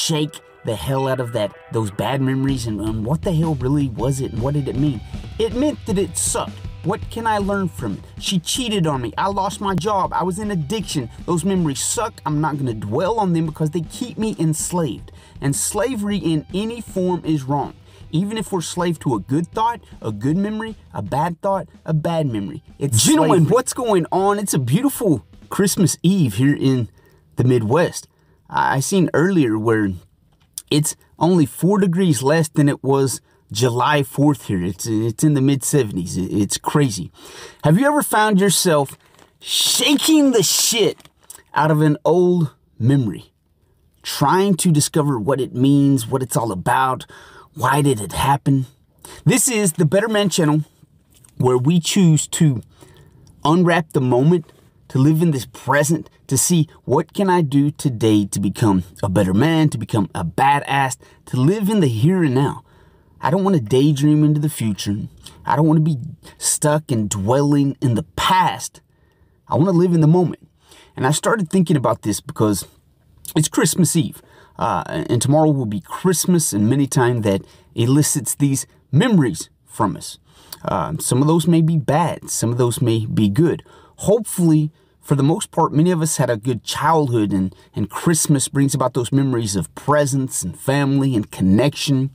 shake the hell out of those bad memories and what the hell really was it and what did it mean? It meant that it sucked. What can I learn from it? She cheated on me. I lost my job. I was in addiction. Those memories suck. I'm not going to dwell on them because they keep me enslaved. And slavery in any form is wrong. Even if we're slave to a good thought, a good memory, a bad thought, a bad memory. It's Gentlemen, slavery. What's going on? It's a beautiful Christmas Eve here in the Midwest. I seen earlier where it's only 4 degrees less than it was July 4th here. It's in the mid-70s. It's crazy. Have you ever found yourself shaking the shit out of an old memory? Trying to discover what it means, what it's all about, why did it happen? This is the Better Man channel, where we choose to unwrap the moment, to live in this present, to see what can I do today to become a better man, to become a badass, to live in the here and now. I don't want to daydream into the future. I don't want to be stuck and dwelling in the past. I want to live in the moment. And I started thinking about this because it's Christmas Eve. And tomorrow will be Christmas, and many times that elicits these memories from us. Some of those may be bad. Some of those may be good. Hopefully, for the most part, many of us had a good childhood, and Christmas brings about those memories of presence and family and connection.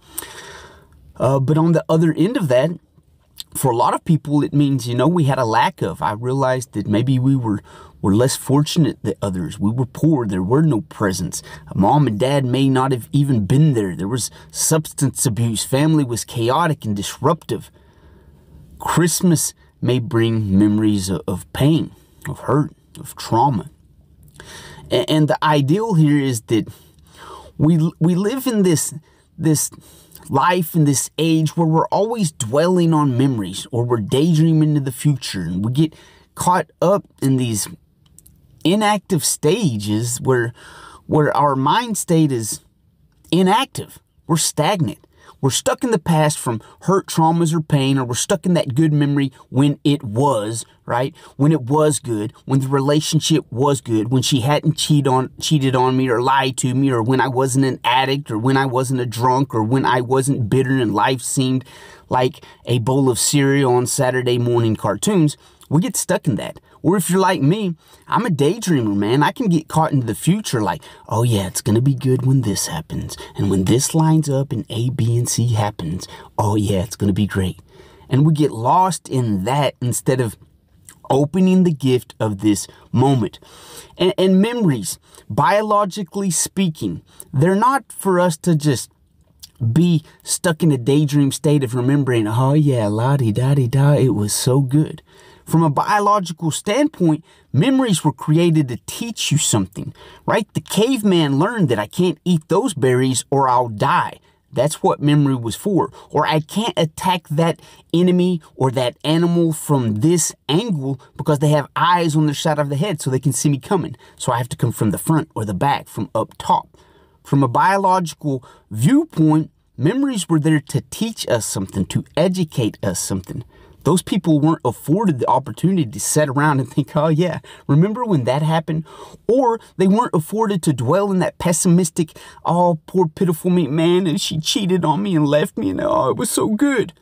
But on the other end of that, for a lot of people, it means, we had a lack of. I realized that maybe we were less fortunate than others. We were poor. There were no presents. Mom and dad may not have even been there. There was substance abuse. Family was chaotic and disruptive. Christmas may bring memories of pain, of hurt, of trauma. And the ideal here is that we live in this life, in this age where we're always dwelling on memories, or we're daydreaming into the future, and we get caught up in these inactive stages where our mind state is inactive. We're stagnant. We're stuck in the past from hurt, traumas, or pain, or we're stuck in that good memory when it was, right? When it was good, when the relationship was good, when she hadn't cheated on me or lied to me, or when I wasn't an addict, or when I wasn't a drunk, or when I wasn't bitter and life seemed like a bowl of cereal on Saturday morning cartoons. We get stuck in that. Or if you're like me, I'm a daydreamer, man. I can get caught into the future like, oh yeah, it's going to be good when this happens. And when this lines up and A, B, and C happens, oh yeah, it's going to be great. And we get lost in that instead of opening the gift of this moment. And memories, biologically speaking, they're not for us to just be stuck in a daydream state of remembering, oh yeah, la-di-da-di-da, it was so good. From a biological standpoint, memories were created to teach you something, right? The caveman learned that I can't eat those berries or I'll die. That's what memory was for. Or I can't attack that enemy or that animal from this angle because they have eyes on their side of the head so they can see me coming. So I have to come from the front or the back, from up top. From a biological viewpoint, memories were there to teach us something, to educate us something. Those people weren't afforded the opportunity to sit around and think, oh yeah, remember when that happened? Or they weren't afforded to dwell in that pessimistic, oh, poor pitiful me, man, and she cheated on me and left me, and oh, it was so good.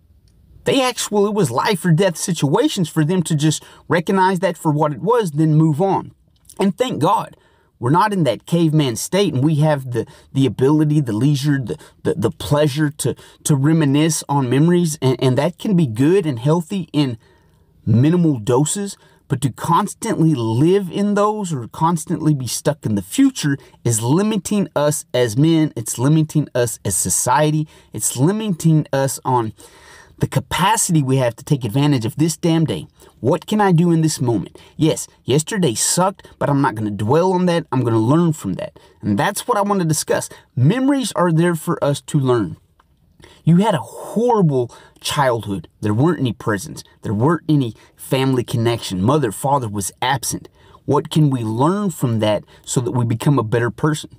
It was life or death situations for them to just recognize that for what it was, then move on. And thank God. We're not in that caveman state, and we have the ability, the leisure, the pleasure to reminisce on memories, and that can be good and healthy in minimal doses, but to constantly live in those or constantly be stuck in the future is limiting us as men. It's limiting us as society. It's limiting us on the capacity we have to take advantage of this damn day. What can I do in this moment? Yes, yesterday sucked, but I'm not going to dwell on that. I'm going to learn from that. And that's what I want to discuss. Memories are there for us to learn. You had a horrible childhood. There weren't any presents. There weren't any family connection. Mother, father was absent. What can we learn from that so that we become a better person?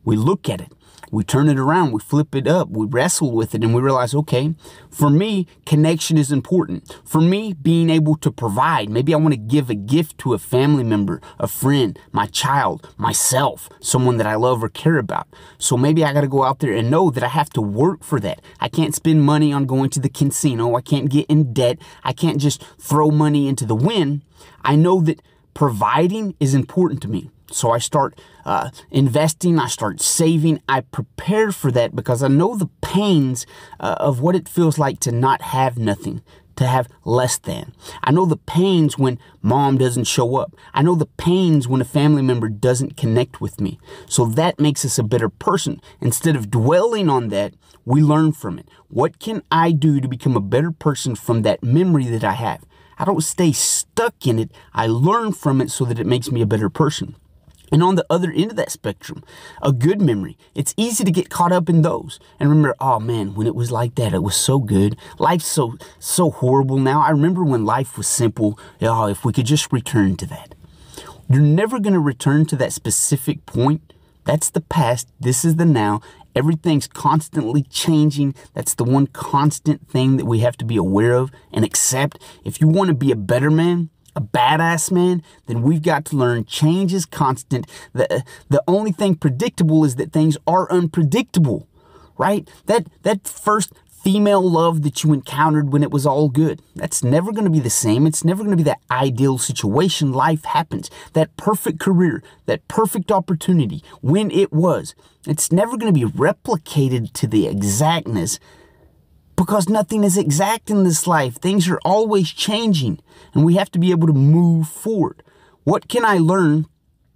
We look at it. We turn it around, we flip it up, we wrestle with it, and we realize, okay, for me, connection is important. For me, being able to provide. Maybe I want to give a gift to a family member, a friend, my child, myself, someone that I love or care about. So maybe I got to go out there and know that I have to work for that. I can't spend money on going to the casino. I can't get in debt. I can't just throw money into the wind. I know that providing is important to me. So I start investing, I start saving, I prepare for that because I know the pains of what it feels like to not have nothing, to have less than. I know the pains when mom doesn't show up. I know the pains when a family member doesn't connect with me. So that makes us a better person. Instead of dwelling on that, we learn from it. What can I do to become a better person from that memory that I have? I don't stay stuck in it. I learn from it so that it makes me a better person. And on the other end of that spectrum, a good memory. It's easy to get caught up in those. And remember, oh man, when it was like that, it was so good. Life's so horrible now. I remember when life was simple. Oh, if we could just return to that. You're never going to return to that specific point. That's the past. This is the now. Everything's constantly changing. That's the one constant thing that we have to be aware of and accept. If you want to be a better man, a badass man, then we've got to learn change is constant. The only thing predictable is that things are unpredictable, right? That first female love that you encountered when it was all good, that's never going to be the same. It's never going to be that ideal situation. Life happens. That perfect career, that perfect opportunity, when it was, it's never going to be replicated to the exactness. Because nothing is exact in this life. Things are always changing. And we have to be able to move forward. What can I learn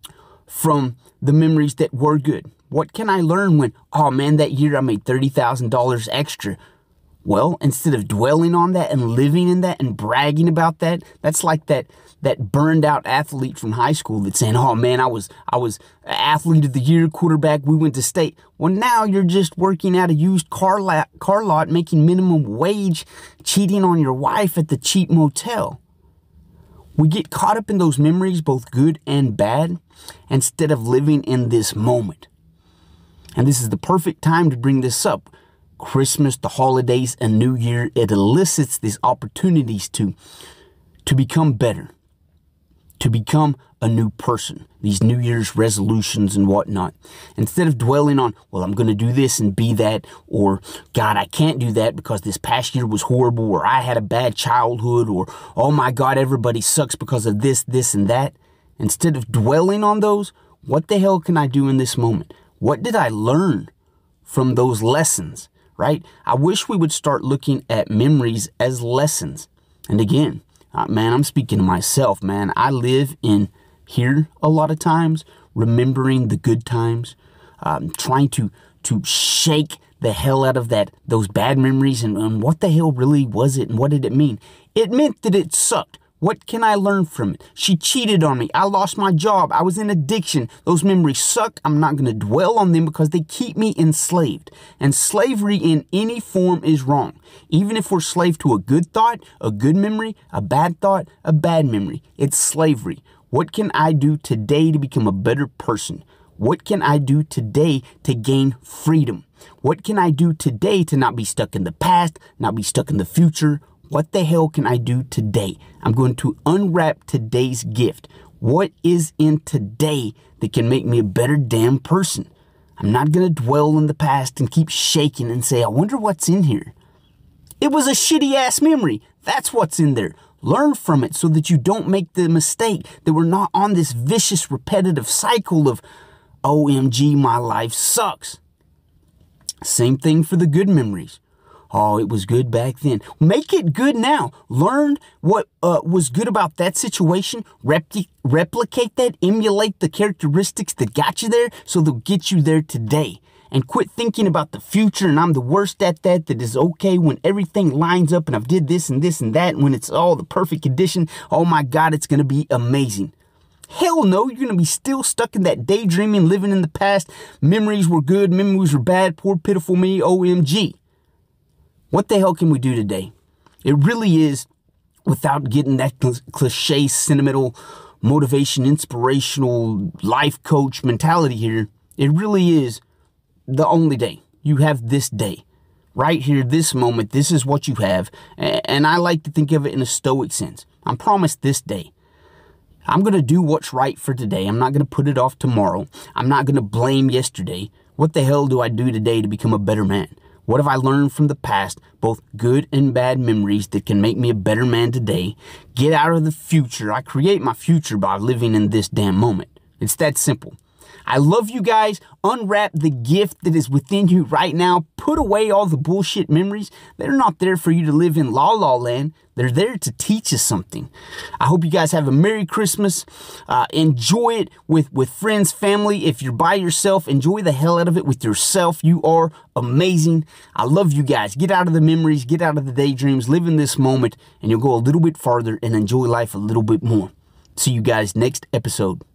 from the memories that were good? What can I learn when, oh man, that year I made $30,000 extra? Well, instead of dwelling on that and living in that and bragging about that, that's like that burned out athlete from high school that's saying, oh man, I was athlete of the year, quarterback, we went to state. Well, now you're just working at a used car lot, making minimum wage, cheating on your wife at the cheap motel. We get caught up in those memories, both good and bad, instead of living in this moment. And this is the perfect time to bring this up. Christmas, the holidays, and New Year, it elicits these opportunities to become better, to become a new person, these New Year's resolutions and whatnot. Instead of dwelling on, well, I'm going to do this and be that, or God, I can't do that because this past year was horrible, or I had a bad childhood, or oh my God, everybody sucks because of this, and that. Instead of dwelling on those, what the hell can I do in this moment? What did I learn from those lessons, right? I wish we would start looking at memories as lessons. And again, man, I'm speaking to myself, man. I live in here a lot of times, remembering the good times, trying to shake the hell out of those bad memories and what the hell really was it and what did it mean? It meant that it sucked. What can I learn from it? She cheated on me. I lost my job. I was in addiction. Those memories suck. I'm not going to dwell on them because they keep me enslaved. And slavery in any form is wrong. Even if we're slave to a good thought, a good memory, a bad thought, a bad memory, it's slavery. What can I do today to become a better person? What can I do today to gain freedom? What can I do today to not be stuck in the past, not be stuck in the future? What the hell can I do today? I'm going to unwrap today's gift. What is in today that can make me a better damn person? I'm not going to dwell in the past and keep shaking and say, I wonder what's in here. It was a shitty ass memory. That's what's in there. Learn from it so that you don't make the mistake, that we're not on this vicious repetitive cycle of, OMG, my life sucks. Same thing for the good memories. Oh, it was good back then. Make it good now. Learn what was good about that situation. Replicate that. Emulate the characteristics that got you there so they'll get you there today. And quit thinking about the future and I'm the worst at that is okay when everything lines up and I've did this and that. And when it's all the perfect condition, oh my God, it's going to be amazing. Hell no, you're going to be still stuck in that daydreaming, living in the past. Memories were good, memories were bad, poor pitiful me, OMG. What the hell can we do today? It really is, without getting that cliche, sentimental, motivation, inspirational, life coach mentality here, It really is the only day. You have this day. Right here, this moment, this is what you have. And I like to think of it in a stoic sense. I'm promised this day. I'm going to do what's right for today. I'm not going to put it off tomorrow. I'm not going to blame yesterday. What the hell do I do today to become a better man? What have I learned from the past, both good and bad memories that can make me a better man today? Get out of the future. I create my future by living in this damn moment. It's that simple. I love you guys. Unwrap the gift that is within you right now. Put away all the bullshit memories. They're not there for you to live in la la land. They're there to teach you something. I hope you guys have a Merry Christmas. Enjoy it with friends, family. If you're by yourself, enjoy the hell out of it with yourself. You are amazing. I love you guys. Get out of the memories. Get out of the daydreams. Live in this moment, and you'll go a little bit farther and enjoy life a little bit more. See you guys next episode.